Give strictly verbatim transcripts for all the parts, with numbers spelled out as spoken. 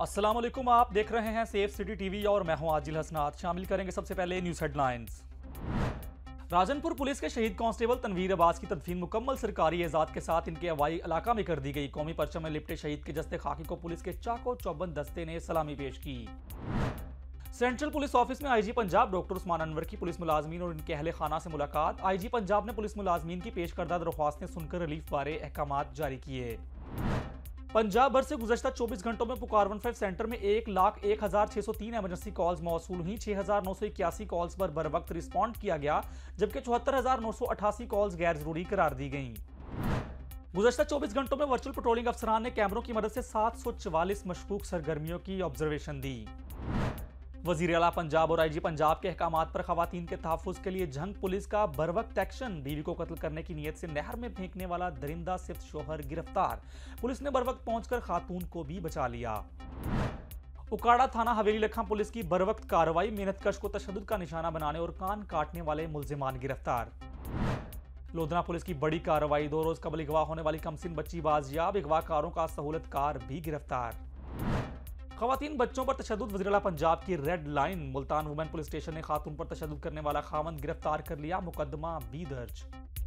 अस्सलाम वालेकुम, आप देख रहे हैं सेफ सिटी टीवी और मैं हूं आजिल हसनात। शामिल करेंगे सबसे पहले न्यूज हेडलाइंस। राजनपुर पुलिस के शहीद कांस्टेबल तनवीर अब्बास की तदफीन मुकम्मल सरकारी एजाज के साथ इनके हवाई इलाका में कर दी गई। कौमी परचम में लिपटे शहीद के जस्ते खाकी को पुलिस के चाको चौबंद दस्ते ने सलामी पेश की। सेंट्रल पुलिस ऑफिस में आईजी पंजाब डॉक्टर उस्मान अनवर की पुलिस मुलाजमीन और इनके अहले खाना से मुलाकात। आईजी पंजाब ने पुलिस मुलाजमीन की पेश करदा दरख्वास्तें सुनकर रिलीफ बारे अहकामात जारी किए। पंजाब भर से गुज़श्ता चौबीस घंटों में पुकार वन फाइव सेंटर में एक लाख एक हजार छह सौ तीन एमरजेंसी कॉल्स मौसूल हुई। छह हजार नौ सौ इक्यासी कॉल्स पर बर वक्त रिस्पॉन्ड किया गया, जबकि चौहत्तर हजार नौ सौ अठासी कॉल्स गैर जरूरी करार दी गईं। गुज़श्ता चौबीस घंटों में वर्चुअल पेट्रोलिंग अफसरान ने कैमरों की मदद से सात सौ चवालीस मशकूक सरगर्मियों की ऑब्जर्वेशन दी। वजीर आला पंजाब और आईजी पंजाब के अहकामात पर खवातीन के तहफ़्फ़ुज़ के लिए झंग पुलिस का बरवक्त एक्शन। बीवी को कत्ल करने की नीयत से नहर में फेंकने वाला दरिंदा सिफ्त शोहर गिरफ्तार। पुलिस ने बरवक्त पहुंचकर खातून को भी बचा लिया। उकाड़ा थाना हवेली लखा पुलिस की बरवक्त कार्रवाई। मेहनतकश को तशद्दुद का निशाना बनाने और कान काटने वाले मुल्जिमान गिरफ्तार। लोधना पुलिस की बड़ी कार्रवाई। दो रोज कबल अगवा होने वाली कमसिन बच्ची बाजियाब, अगवाकारों का सहूलतकार भी गिरफ्तार। खवातीन बच्चों पर तशद्दुद, वज़ीर आला पंजाब की red line. Multan women police station ने खातून पर तशद्दुद करने वाला खामंद गिरफ्तार कर लिया, मुकदमा भी दर्ज।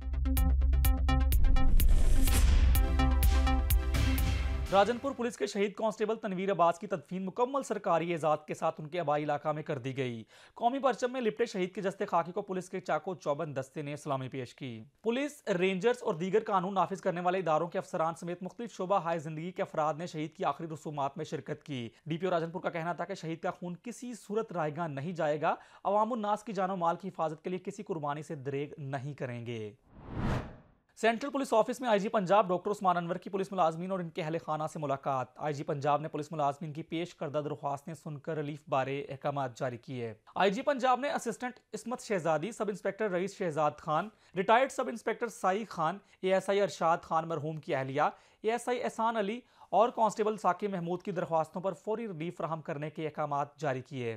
राजनपुर पुलिस के शहीद कांस्टेबल तनवीर अब्बास की तदफीन मुकम्मल सरकारी एजाज के साथ उनके आबाई इलाका में कर दी गई। कौमी परचम में लिपटे शहीद के जस्ते खाकी को पुलिस के चाको चौबंद दस्ते ने सलामी पेश की। पुलिस, रेंजर्स और दीगर कानून नाफिज करने वाले इदारों के अफसरान समेत मुख्तलिफ शोबा हाय जिंदगी के अफराद ने शहीद की आखिरी रसूमात में शिरकत की। डीपीओ राजनपुर का कहना था कि शहीद का खून किसी सूरत रायगा नहीं जाएगा। अवामुन नास की जानो माल की हिफाजत के लिए किसी कुर्बानी से दरेग नहीं करेंगे। सेंट्रल पुलिस ऑफिस में आईजी पंजाब डॉक्टर उस्मान अनवर की पुलिस मुलाजमीन और इनके अहले खाना से मुलाकात। आईजी पंजाब ने पुलिस मुलाजमीन की पेश करदा दरख्वास्तें सुनकर रिलीफ बारे अहकामात जारी किए। आईजी पंजाब ने assistant Ismat Shahzadi, sub inspector Rais Shahzad Khan, retired sub inspector Sai Khan, ASI Arshad Khan मरहूम की अहलिया, एएसआई एहसान अली और कांस्टेबल साकिब महमूद की दरख्वास्तों पर फौरी रिलीफ फराहम करने के अहकामात जारी किए।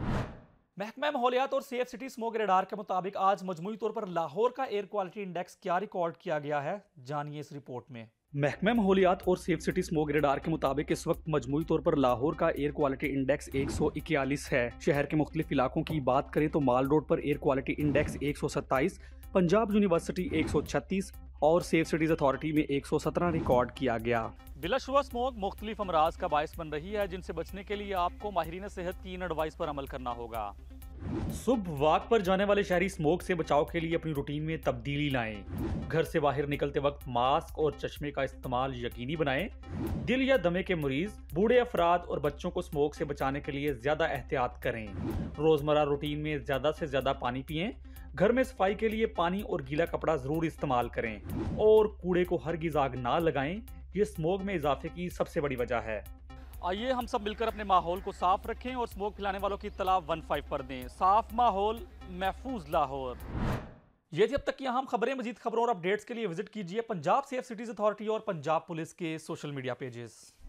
महकमा माहौलियात और सेफ सिटी स्मोक रेडार के मुताबिक आज मजमूई तौर पर लाहौर का एयर क्वालिटी इंडेक्स क्या रिकॉर्ड किया गया है, जानिए इस रिपोर्ट में। महकमा माहौलियात और सेफ सिटी स्मोक रेडार के मुताबिक इस वक्त मजमूई तौर पर लाहौर का एयर क्वालिटी इंडेक्स एक सौ इक्यालीस है। शहर के मुख्तलिफ इलाकों की बात करें तो माल रोड पर एयर क्वालिटी इंडेक्स एक सौ सत्ताईस, पंजाब यूनिवर्सिटी एक सौ छत्तीस और सेफ सिटीज अथॉरिटी में एक सौ सत्रह रिकॉर्ड किया गया। बिलाशुबा स्मोक मुख्तलिफ अमराज का बायस बन रही है, जिनसे बचने के लिए आपको माहिरीन सेहत की इन एडवाइस पर अमल करना होगा। सुबह वॉक पर जाने वाले शहरी स्मोक से बचाव के लिए अपनी रूटीन में तब्दीली लाएं। घर से बाहर निकलते वक्त मास्क और चश्मे का इस्तेमाल यकीनी बनाएं। दिल या दमे के मरीज, बूढ़े अफराद और बच्चों को स्मोक से बचाने के लिए ज्यादा एहतियात करें। रोजमर्रा रूटीन में ज्यादा से ज्यादा पानी पिएं। घर में सफाई के लिए पानी और गीला कपड़ा जरूर इस्तेमाल करें और कूड़े को हरगिज़ आग ना लगाएं। ये स्मोक में इजाफे की सबसे बड़ी वजह है। आइए हम सब मिलकर अपने माहौल को साफ रखें और स्मोक फैलाने वालों की इत्तला वन फाइव पर दें। साफ माहौल, महफूज लाहौर। ये थी अब तक की अहम खबरें। मजीद खबरों और अपडेट्स के लिए विजिट कीजिए पंजाब सेफ सिटीज अथॉरिटी और पंजाब पुलिस के सोशल मीडिया पेजेस।